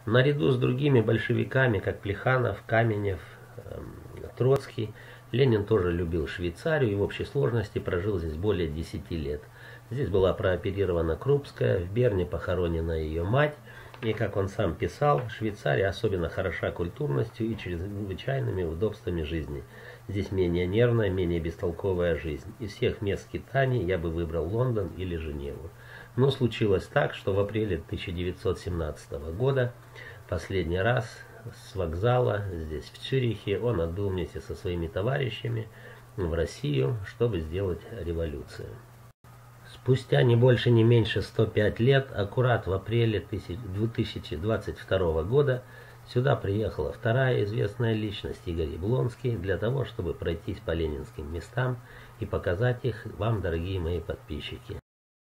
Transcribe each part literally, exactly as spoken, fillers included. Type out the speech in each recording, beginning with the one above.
Наряду с другими большевиками, как Плеханов, Каменев, Троцкий, Ленин тоже любил Швейцарию и в общей сложности прожил здесь более десяти лет. Здесь была прооперирована Крупская, в Берне похоронена ее мать, и, как он сам писал, Швейцария особенно хороша культурностью и чрезвычайными удобствами жизни. Здесь менее нервная, менее бестолковая жизнь. Из всех мест скитаний я бы выбрал Лондон или Женеву. Но случилось так, что в апреле тысяча девятьсот семнадцатого года последний раз с вокзала здесь, в Цюрихе, он отбыл вместе со своими товарищами в Россию, чтобы сделать революцию. Спустя не больше, не меньше сто пять лет, аккурат в апреле две тысячи двадцать второго года, сюда приехала вторая известная личность, Игорь Яблонский, для того, чтобы пройтись по ленинским местам и показать их вам, дорогие мои подписчики.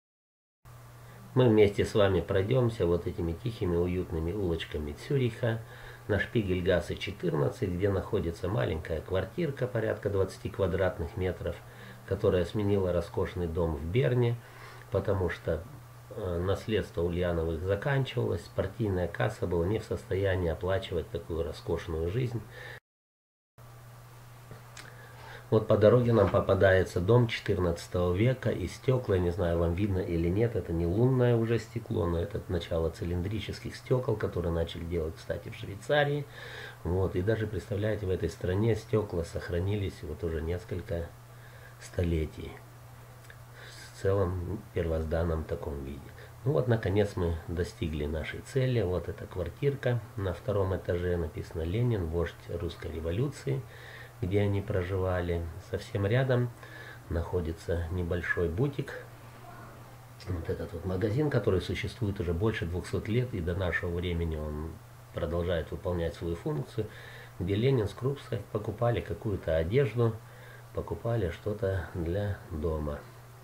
Мы вместе с вами пройдемся вот этими тихими, уютными улочками Цюриха на Шпигельгассе четырнадцать, где находится маленькая квартирка порядка двадцати квадратных метров, которая сменила роскошный дом в Берне, потому что наследство Ульяновых заканчивалось, партийная касса была не в состоянии оплачивать такую роскошную жизнь. Вот по дороге нам попадается дом четырнадцатого века, и стекла, не знаю, вам видно или нет, это не лунное уже стекло, но это начало цилиндрических стекол, которые начали делать, кстати, в Швейцарии. Вот, и даже, представляете, в этой стране стекла сохранились вот уже несколько столетий в целом первозданном таком виде. Ну вот, наконец мы достигли нашей цели. Вот эта квартирка на втором этаже, написано «Ленин, вождь русской революции», где они проживали. Совсем рядом находится небольшой бутик. Вот этот вот магазин, который существует уже больше двухсот лет, и до нашего времени он продолжает выполнять свою функцию, где Ленин с Крупской покупали какую-то одежду, покупали что-то для дома.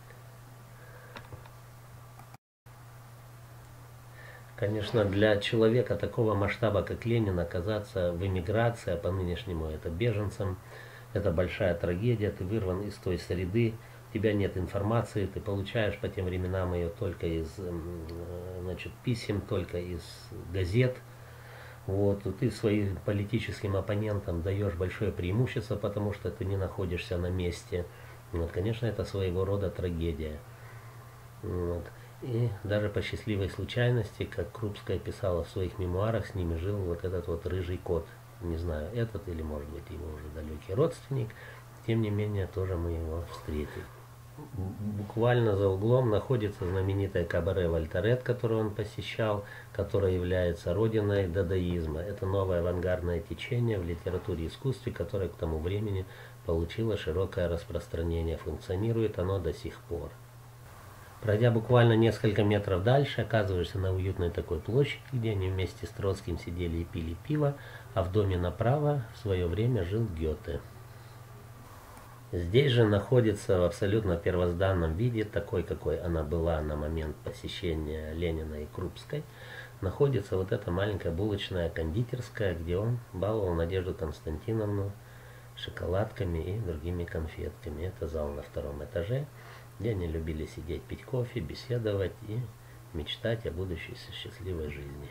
Конечно, для человека такого масштаба, как Ленин, оказаться в эмиграции, а по нынешнему это беженцам, это большая трагедия. Ты вырван из той среды, у тебя нет информации, ты получаешь по тем временам ее только из значит, писем, только из газет. Вот, ты своим политическим оппонентам даешь большое преимущество, потому что ты не находишься на месте. Вот, конечно, это своего рода трагедия. Вот. И даже по счастливой случайности, как Крупская писала в своих мемуарах, с ними жил вот этот вот рыжий кот. Не знаю, этот или, может быть, его уже далекий родственник. Тем не менее, тоже мы его встретили. Буквально за углом находится знаменитое кабаре «Вольтерет», которое он посещал, которое является родиной дадаизма. Это новое авангардное течение в литературе и искусстве, которое к тому времени получило широкое распространение. Функционирует оно до сих пор. Пройдя буквально несколько метров дальше, оказываешься на уютной такой площади, где они вместе с Троцким сидели и пили пиво, а в доме направо в свое время жил Гёте. Здесь же находится в абсолютно первозданном виде, такой, какой она была на момент посещения Ленина и Крупской, находится вот эта маленькая булочная кондитерская, где он баловал Надежду Константиновну шоколадками и другими конфетками. Это зал на втором этаже, где они любили сидеть, пить кофе, беседовать и мечтать о будущей счастливой жизни.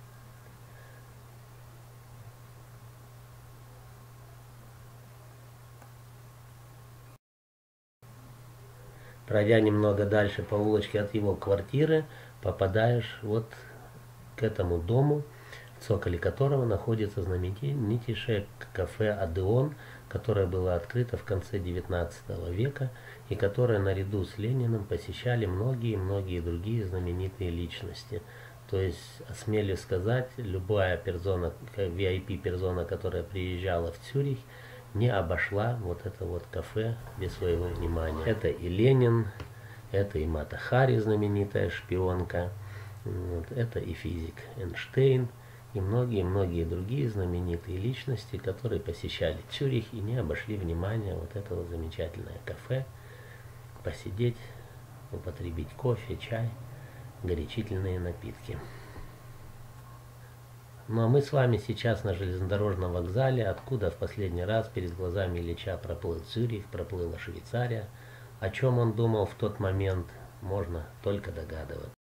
Пройдя немного дальше по улочке от его квартиры, попадаешь вот к этому дому, в цоколе которого находится знаменитейшее кафе «Одеон», которое было открыто в конце девятнадцатого века и которое наряду с Лениным посещали многие-многие другие знаменитые личности. То есть, осмелюсь сказать, любая персона, ви ай пи-персона, которая приезжала в Цюрих, не обошла вот это вот кафе без своего внимания. Это и Ленин, это и Мата Хари, знаменитая шпионка, вот, это и физик Эйнштейн, и многие-многие другие знаменитые личности, которые посещали Цюрих и не обошли внимания вот этого замечательное кафе, посидеть, употребить кофе, чай, горячительные напитки. Ну а мы с вами сейчас на железнодорожном вокзале, откуда в последний раз перед глазами Ильича проплыл Цюрих, проплыла Швейцария. О чем он думал в тот момент, можно только догадываться.